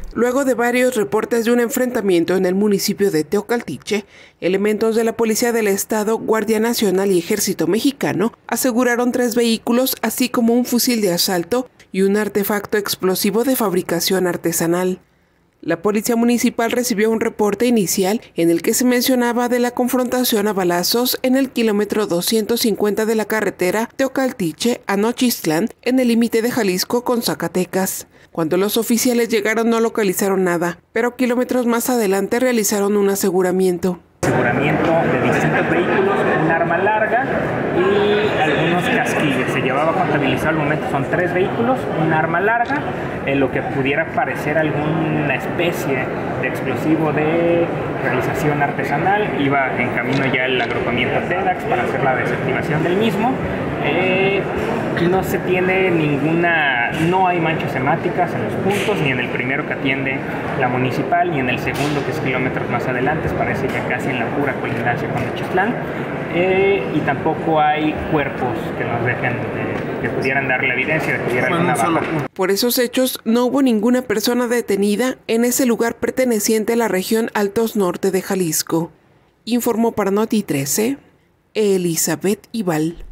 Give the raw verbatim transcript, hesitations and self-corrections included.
Luego de varios reportes de un enfrentamiento en el municipio de Teocaltiche, elementos de la Policía del Estado, Guardia Nacional y Ejército Mexicano aseguraron tres vehículos, así como un fusil de asalto y un artefacto explosivo de fabricación artesanal. La Policía Municipal recibió un reporte inicial en el que se mencionaba de la confrontación a balazos en el kilómetro doscientos cincuenta de la carretera Teocaltiche a Nochistlán, en el límite de Jalisco con Zacatecas. Cuando los oficiales llegaron no localizaron nada, pero kilómetros más adelante realizaron un aseguramiento. Aseguramiento de distintos vehículos, un arma larga y algunos casquillos. Se llevaba contabilizado al momento, son tres vehículos, un arma larga, en lo que pudiera parecer alguna especie de explosivo de realización artesanal. Iba en camino ya el agrupamiento TEDAX para hacer la desactivación del mismo. Eh, no se tiene ninguna, no hay manchas hemáticas en los puntos, ni en el primero que atiende la municipal, ni en el segundo, que es kilómetros más adelante, parece ya casi en la pura colindancia con Nochistlán, eh, y tampoco hay cuerpos que nos dejen, eh, que pudieran dar la evidencia de que hubiera alguna baja. Por esos hechos no hubo ninguna persona detenida en ese lugar perteneciente a la región Altos Norte de Jalisco. Informó para Noti trece, Elizabeth Ibal.